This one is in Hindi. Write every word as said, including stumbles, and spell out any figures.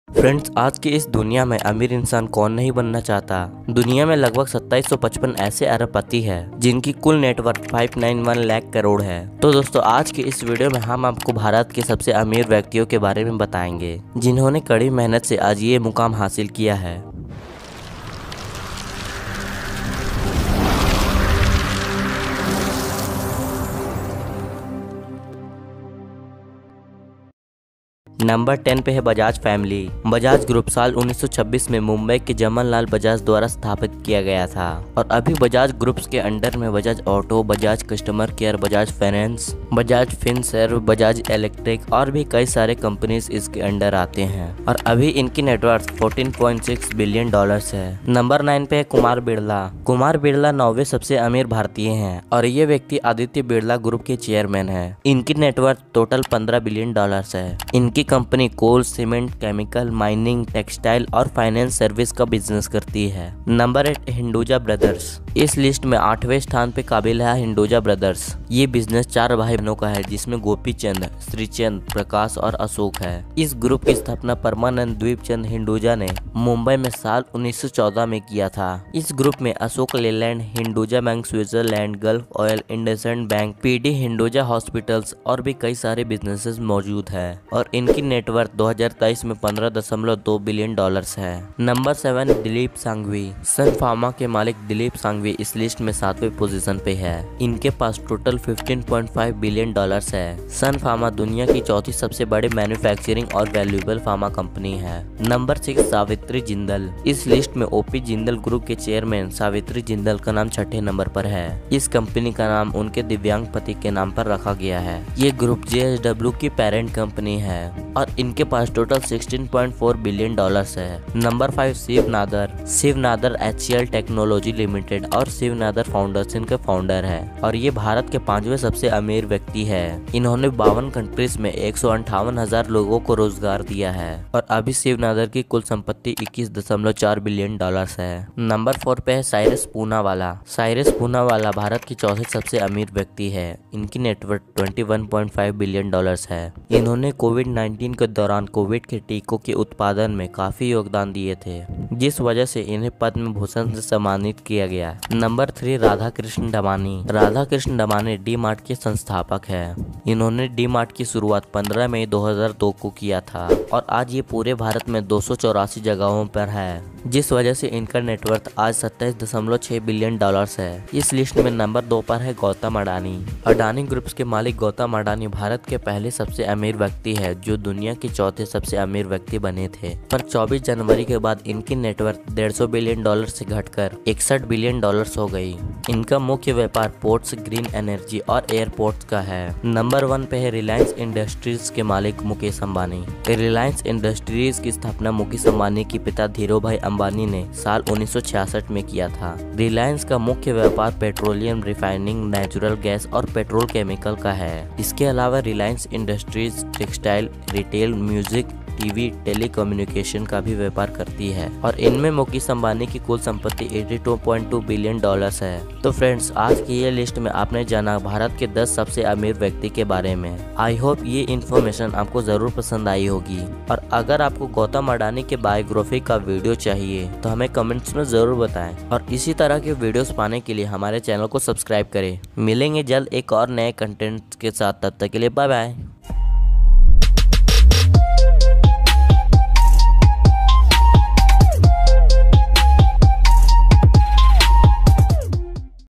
फ्रेंड्स, आज की इस दुनिया में अमीर इंसान कौन नहीं बनना चाहता। दुनिया में लगभग सत्ताईस सौ पचपन ऐसे अरबपति हैं जिनकी कुल नेटवर्थ पाँच सौ इक्यानवे लाख करोड़ है। तो दोस्तों, आज की इस वीडियो में हम आपको भारत के सबसे अमीर व्यक्तियों के बारे में बताएंगे जिन्होंने कड़ी मेहनत से आज ये मुकाम हासिल किया है। नंबर टेन पे है बजाज फैमिली। बजाज ग्रुप साल उन्नीस सौ छब्बीस में मुंबई के जमनलाल बजाज द्वारा स्थापित किया गया था और अभी बजाज ग्रुप्स के अंडर में Bajaj auto, Bajaj customer care, Bajaj finance, Bajaj Finserv, Bajaj electric और भी कई सारे कंपनीज इसके अंडर आते हैं और अभी इनकी नेटवर्थ चौदह पॉइंट छह बिलियन डॉलर्स है। नंबर नाइन पे है कुमार बिरला। कुमार बिरला नौवे सबसे अमीर भारतीय हैं और ये व्यक्ति आदित्य बिरला ग्रुप के चेयरमैन है। इनकी नेटवर्थ टोटल पंद्रह बिलियन डॉलर्स है। इनकी company coal, cement, chemical, mining, textile और फाइनेंस सर्विस का बिजनेस करती है। Number eight, Hinduja brothers. इस लिस्ट में आठवें स्थान पे काबिल है हिंडूजा ब्रदर्स। ये बिजनेस चार भाई बहनों का है जिसमें गोपीचंद, श्रीचंद, प्रकाश और अशोक है। इस ग्रुप की स्थापना परमानंद द्वीपचंद हिंडूजा ने मुंबई में साल उन्नीस सौ चौदह में किया था। इस ग्रुप में Ashok Leyland, Hinduja bank Switzerland, gulf oil, IndusInd bank, PD Hinduja hospitals और भी कई सारे बिजनेसेस मौजूद है और इनकी नेटवर्थ दो हज़ार तेईस में पंद्रह दशमलव दो बिलियन डॉलर्स है। Number seven, Dilip Sanghvi. Sun pharma के मालिक दिलीप सांघवी इस लिस्ट में सातवें पोजीशन पे है। इनके पास टोटल पंद्रह पॉइंट पाँच बिलियन डॉलर्स है। सन फार्मा दुनिया की चौथी सबसे बड़ी मैन्युफैक्चरिंग और वैल्यूएबल फार्मा कंपनी है। Number six, Savitri Jindal. इस लिस्ट में ओपी जिंदल ग्रुप के चेयरमैन सावित्री जिंदल का नाम छठे नंबर पर है। इस कंपनी का नाम उनके दिव्यांग पति के नाम पर रखा गया है। ये ग्रुप जेएसडब्ल्यू की पेरेंट कंपनी है और इनके पास टोटल सोलह पॉइंट चार बिलियन डॉलर्स है। Number five, Shiv Nadar. Shiv Nadar HCL technology limited और शिव नादर फाउंडेशन के फाउंडर है और ये भारत के पांचवें सबसे अमीर व्यक्ति है। इन्होंने बावन कंट्रीज में एक सौ अंठावन हजार लोगों को रोजगार दिया है और अभी शिव नादर की कुल संपत्ति इक्कीस दशमलव चार बिलियन डॉलर्स है। नंबर फोर पे है साइरस पूनावाला। साइरस पूनावाला भारत की चौथे सबसे अमीर व्यक्ति है। इनकी नेटवर्थ इक्कीस पॉइंट पाँच बिलियन डॉलर्स है। इन्होंने कोविड नाइन्टीन के दौरान कोविड के टीकों के उत्पादन में काफी योगदान दिए थे, जिस वजह से इन्हें पद्म भूषण से सम्मानित किया गया। Number three, Radha Krishna Damani. Radha Krishna Damani DMart के संस्थापक है। इन्होंने डी मार्ट की शुरुआत पंद्रह मई दो हज़ार दो को किया था और आज ये पूरे भारत में दो सौ चौरासी जगहों पर है, जिस वजह से इनका नेटवर्थ आज सत्ताईस दशमलव छह बिलियन डॉलर्स है। इस लिस्ट में नंबर दो पर है गौतम अडानी। अडानी ग्रुप्स के मालिक गौतम अडानी भारत के पहले सबसे अमीर व्यक्ति है जो दुनिया के चौथे सबसे अमीर व्यक्ति बने थे, पर चौबीस जनवरी के बाद इनकी नेटवर्थ डेढ़ सौ बिलियन डॉलर से घटकर इकसठ बिलियन डॉलर्स हो गई। इनका मुख्य व्यापार पोर्ट्स, ग्रीन एनर्जी और एयरपोर्ट्स का है। नंबर वन पे है रिलायंस इंडस्ट्रीज के मालिक मुकेश अंबानी। रिलायंस इंडस्ट्रीज की स्थापना मुकेश अंबानी के पिता धीरू भाई अंबानी ने साल उन्नीस सौ छियासठ में किया था। रिलायंस का मुख्य व्यापार पेट्रोलियम, रिफाइनिंग, नेचुरल गैस और पेट्रोल केमिकल का है। इसके अलावा Reliance industries textile, retail, music, TV, telecommunication का भी व्यापार करती है और इनमें मुकेश अंबानी की कुल संपत्ति बयासी पॉइंट दो बिलियन डॉलर्स है। तो फ्रेंड्स, आज की ये लिस्ट में आपने जाना भारत के दस सबसे अमीर व्यक्ति के बारे में। आई होप ये इन्फॉर्मेशन आपको जरूर पसंद आई होगी और अगर आपको गौतम अडानी के बायोग्राफी का वीडियो चाहिए तो हमें कमेंट्स में जरूर बताएं और इसी तरह के वीडियोस पाने के लिए हमारे चैनल को सब्सक्राइब करें। मिलेंगे जल्द एक और नए कंटेंट के साथ, तब तक के लिए बाय बाय।